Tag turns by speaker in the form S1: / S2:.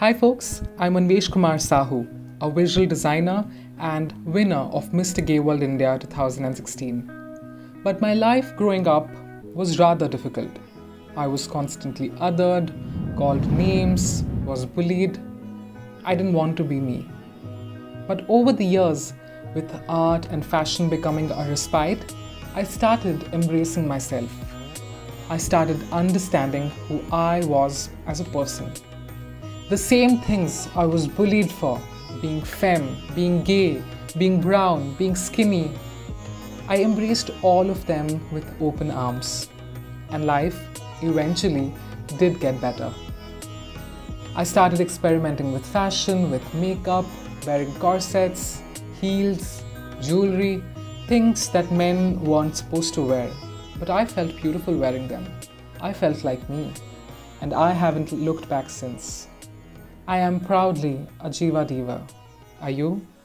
S1: Hi folks, I'm Anwesh Sahu, a visual designer and winner of Mr. Gay World India 2016. But my life growing up was rather difficult. I was constantly othered, called names, was bullied. I didn't want to be me. But over the years, with art and fashion becoming a respite, I started embracing myself. I started understanding who I was as a person. The same things I was bullied for, being femme, being gay, being brown, being skinny, I embraced all of them with open arms. And life eventually did get better. I started experimenting with fashion, with makeup, wearing corsets, heels, jewelry, things that men weren't supposed to wear. But I felt beautiful wearing them. I felt like me. And I haven't looked back since. I am proudly a GIVA diva. Are you?